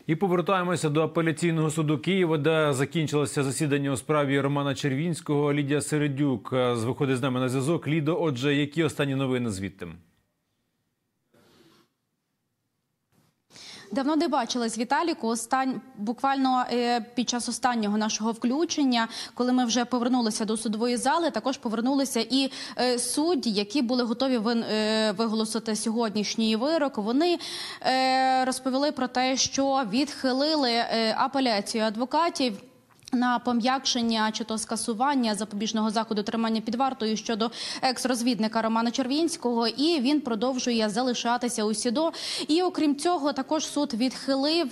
І повертаємося до апеляційного суду Києва, де закінчилося засідання у справі Романа Червінського. Лідія Середюк виходить з нами на зв'язок. Лідо, отже, які останні новини звідти? Давно не бачились, Віталіку. Буквально під час останнього нашого включення, коли ми вже повернулися до судової зали, також повернулися і судді, які були готові виголосити сьогоднішній вирок. Вони розповіли про те, що відхилили апеляцію адвокатів на пом'якшення чи то скасування запобіжного заходу тримання під вартою щодо екс-розвідника Романа Червінського, і він продовжує залишатися у СІДО. І окрім цього, також суд відхилив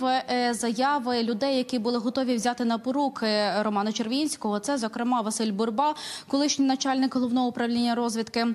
заяви людей, які були готові взяти на поруки Романа Червінського. Це, зокрема, Василь Бурба, колишній начальник Головного управління розвідки,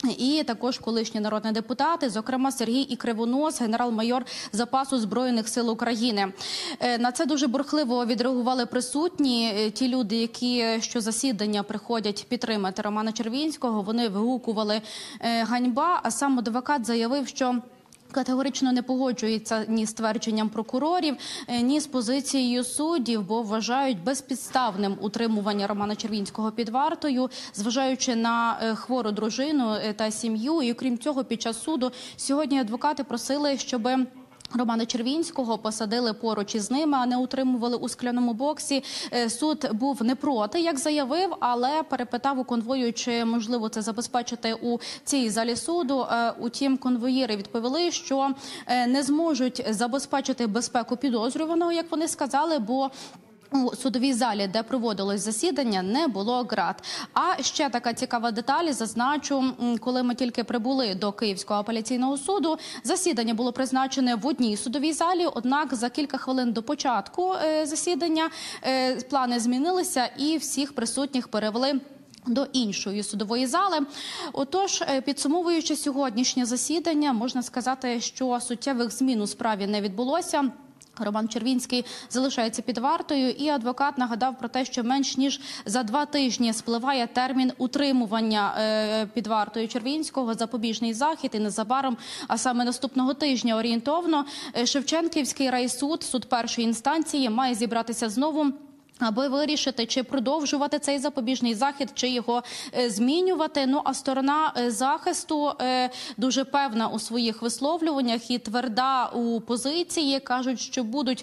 і також колишні народні депутати, зокрема Сергій Кривонос, генерал-майор запасу Збройних сил України. На це дуже бурхливо відреагували присутні. Ті люди, які що засідання приходять підтримати Романа Червінського, вони вигукували «ганьба», а сам адвокат заявив, що категорично не погоджується ні з твердженням прокурорів, ні з позицією суддів, бо вважають безпідставним утримування Романа Червінського під вартою, зважаючи на хвору дружину та сім'ю. І крім цього, під час суду сьогодні адвокати просили, щоб Романа Червінського посадили поруч із ними, а не утримували у скляному боксі. Суд був не проти, як заявив, але перепитав у конвою, чи можливо це забезпечити у цій залі суду. Утім, конвоїри відповіли, що не зможуть забезпечити безпеку підозрюваного, як вони сказали, бо у судовій залі, де проводилось засідання, не було ґрат. А ще така цікава деталь, зазначу, коли ми тільки прибули до Київського апеляційного суду, засідання було призначене в одній судовій залі, однак за кілька хвилин до початку засідання плани змінилися і всіх присутніх перевели до іншої судової зали. Отож, підсумовуючи сьогоднішнє засідання, можна сказати, що суттєвих змін у справі не відбулося. Роман Червінський залишається під вартою, і адвокат нагадав про те, що менш ніж за 2 тижні спливає термін утримування під вартою Червінського, запобіжний захід, і незабаром, а саме наступного тижня орієнтовно, Шевченківський райсуд, суд першої інстанції, має зібратися знову, аби вирішити, чи продовжувати цей запобіжний захід, чи його змінювати. Ну, а сторона захисту дуже певна у своїх висловлюваннях і тверда у позиції. Кажуть, що будуть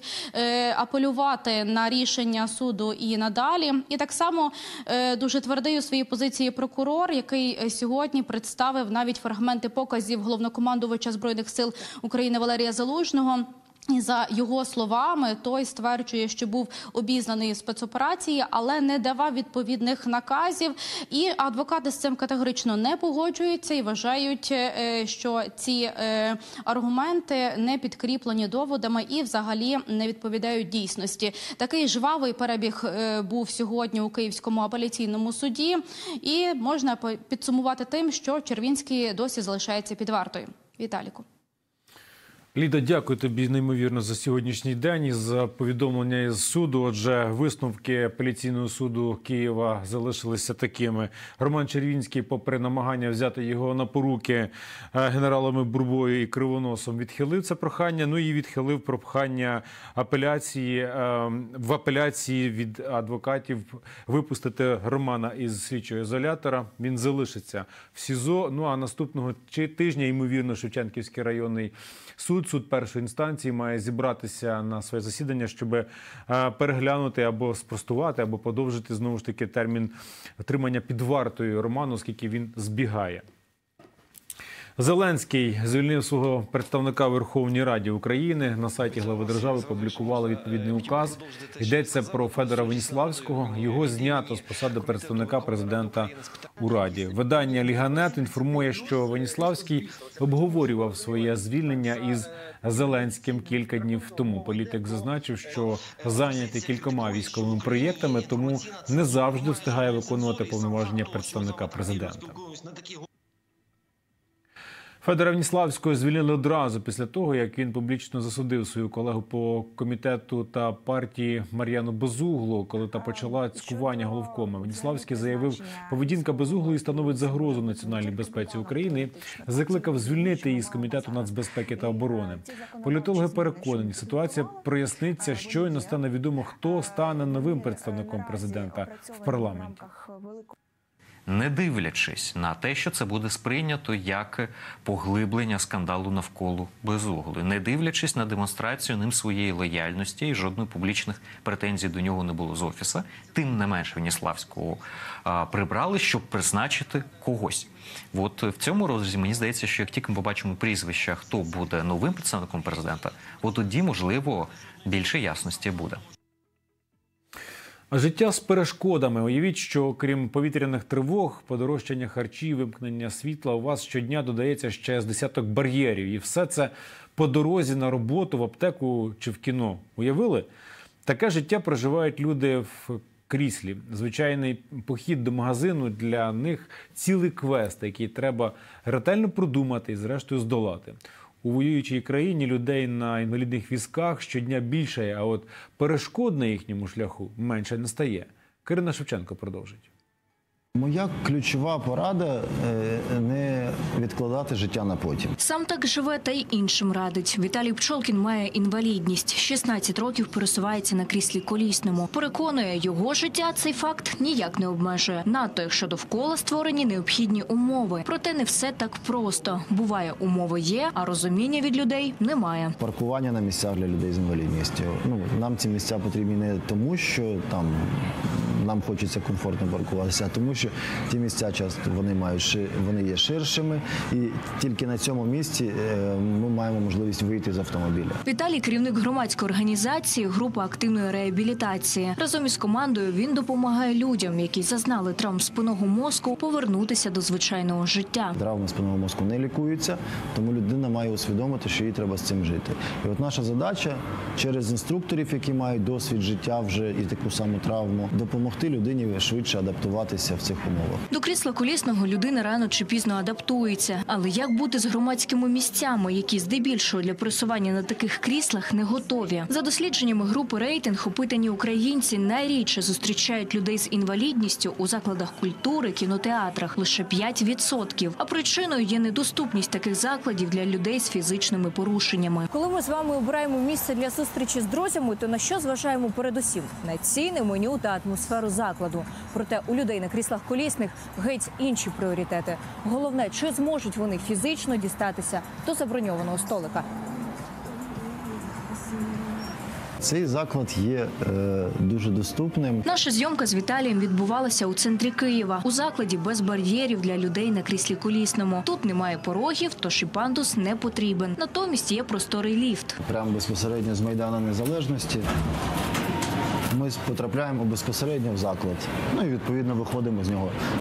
апелювати на рішення суду і надалі. І так само дуже твердий у своїй позиції прокурор, який сьогодні представив навіть фрагменти показів головнокомандувача Збройних сил України Валерія Залужного. І за його словами, той стверджує, що був обізнаний спецоперації, але не давав відповідних наказів. І адвокати з цим категорично не погоджуються і вважають, що ці аргументи не підкріплені доводами і взагалі не відповідають дійсності. Такий жвавий перебіг був сьогодні у Київському апеляційному суді. І можна підсумувати тим, що Червінський досі залишається під вартою. Віталіку. Ліда, дякую тобі неймовірно за сьогоднішній день і за повідомлення із суду. Отже, висновки апеляційного суду Києва залишилися такими. Роман Червінський, попри намагання взяти його на поруки генералами Бурбою і Кривоносом, відхилив це прохання. Ну і відхилив прохання апеляції, в апеляції від адвокатів випустити Романа із слідчого ізолятора. Він залишиться в СІЗО. Ну а наступного тижня, ймовірно, Шевченківський районний суд першої інстанції має зібратися на своє засідання, щоб переглянути або спростувати, або подовжити, знову ж таки, термін тримання під вартою Роману, оскільки він збігає. Зеленський звільнив свого представника у Верховній Раді України. На сайті глави держави публікували відповідний указ. Йдеться про Федора Веніславського. Його знято з посади представника президента у Раді. Видання «Ліга.нет» інформує, що Веніславський обговорював своє звільнення із Зеленським кілька днів тому. Політик зазначив, що зайнятий кількома військовими проєктами, тому не завжди встигає виконувати повноваження представника президента. Федора Веніславського звільнили одразу після того, як він публічно засудив свою колегу по комітету та партії Мар'яну Безуглу, коли та почала цькування головкома. Веніславський заявив, поведінка Безуглої становить загрозу національній безпеці України, закликав звільнити її з комітету нацбезпеки та оборони. Політологи переконані, ситуація проясниться, щойно стане відомо, хто стане новим представником президента в парламенті. Не дивлячись на те, що це буде сприйнято як поглиблення скандалу навколо Безуглої, не дивлячись на демонстрацію ним своєї лояльності, і жодної публічних претензій до нього не було з офісу, тим не менш Веніславського прибрали, щоб призначити когось. От в цьому розрізі мені здається, що як тільки ми побачимо прізвища, хто буде новим представником президента, от тоді, можливо, більше ясності буде. Життя з перешкодами. Уявіть, що крім повітряних тривог, подорожчання харчів, вимкнення світла, у вас щодня додається ще з десяток бар'єрів. І все це по дорозі на роботу, в аптеку чи в кіно. Уявили? Таке життя проживають люди в кріслі. Звичайний похід до магазину для них цілий квест, який треба ретельно продумати і зрештою здолати. У воюючій країні людей на інвалідних візках щодня більше, а от перешкод на їхньому шляху менше не стає. Катерина Шевченко продовжить. Моя ключова порада – не відкладати життя на потім. Сам так живе та й іншим радить. Віталій Пчолкін має інвалідність. 16 років пересувається на кріслі колісному. Переконує, його життя цей факт ніяк не обмежує. Надто, якщо довкола створені необхідні умови. Проте не все так просто. Буває, умови є, а розуміння від людей немає. Паркування на місцях для людей з інвалідністю. Нам ці місця потрібні не тому, що там нам хочеться комфортно паркуватися, а тому, що ті місця часто вони є ширшими, і тільки на цьому місці ми маємо можливість вийти з автомобіля. Віталій – керівник громадської організації «Група активної реабілітації». Разом із командою він допомагає людям, які зазнали травм спинного мозку, повернутися до звичайного життя. Травми спинного мозку не лікуються, тому людина має усвідомити, що їй треба з цим жити. І от наша задача через інструкторів, які мають досвід життя вже і таку саму травму, допомогти людині швидше адаптуватися в цих умовах. До крісла колісного людина рано чи пізно адаптується. Але як бути з громадськими місцями, які здебільшого для пересування на таких кріслах не готові? За дослідженнями групи «Рейтинг», опитані українці найрідше зустрічають людей з інвалідністю у закладах культури, кінотеатрах – лише 5%. А причиною є недоступність таких закладів для людей з фізичними порушеннями. Коли ми з вами обираємо місце для зустрічі з друзями, то на що зважаємо передусім? На ціни, меню та атмосферу закладу. Проте у людей на кріслах колісних геть інші пріоритети. Головне, чи зможуть вони фізично дістатися до заброньованого столика. Цей заклад є дуже доступним. Наша зйомка з Віталієм відбувалася у центрі Києва. У закладі без бар'єрів для людей на кріслі колісному. Тут немає порогів, тож і пандус не потрібен. Натомість є просторий ліфт. Прямо безпосередньо з Майдану Незалежності ми потрапляємо безпосередньо в заклад. І відповідно виходимо з нього.